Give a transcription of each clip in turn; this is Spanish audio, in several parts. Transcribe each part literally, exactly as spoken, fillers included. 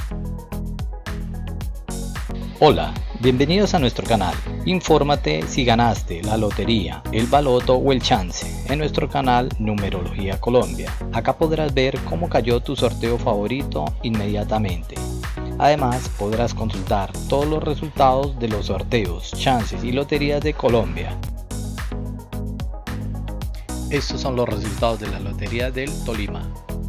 Hola, bienvenidos a nuestro canal. Infórmate si ganaste la lotería, el baloto o el chance en nuestro canal Numerología Colombia. Acá podrás ver cómo cayó tu sorteo favorito inmediatamente. Además, podrás consultar todos los resultados de los sorteos, chances y loterías de Colombia. Estos son los resultados de la Lotería del Tolima.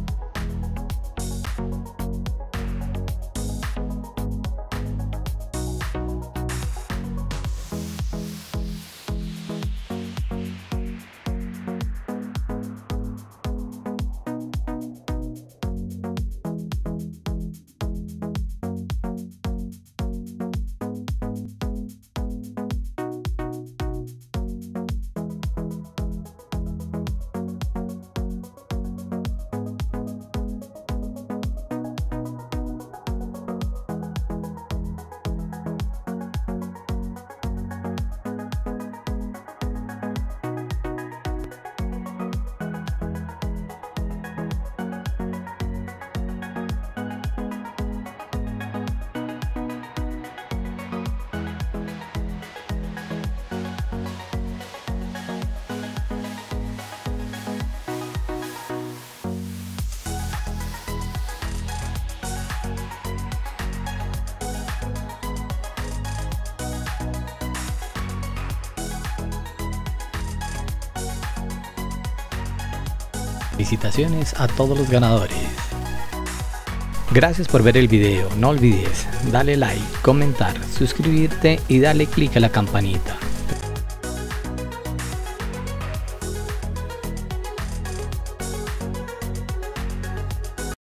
Felicitaciones a todos los ganadores. Gracias por ver el video. No olvides darle like, comentar, suscribirte y darle click a la campanita.